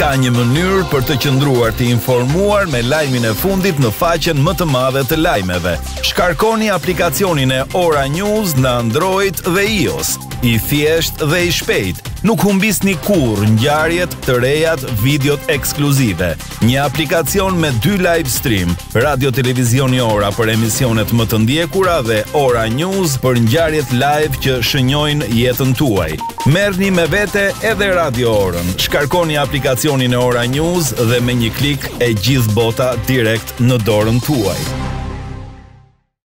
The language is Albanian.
Ka një mënyrë për të qëndruar të informuar me lajmin e fundit në faqen më të madhe të lajmeve. Shkarkoni aplikacionin e Ora News në Android dhe iOS. I thjeshtë dhe i shpejtë. Nuk humbisni kurrë ngjarjet, të rejat, videot ekskluzive. Një aplikacion me 2 live stream, radio televizioni Ora për emisionet më të ndjekura dhe Ora News për ngjarjet live që shënjojnë jetën tuaj. Merrni me vete edhe Radio Orën. Shkarkoni aplikacionin e Ora News dhe me një klik e gjithë bota direkt në dorën tuaj.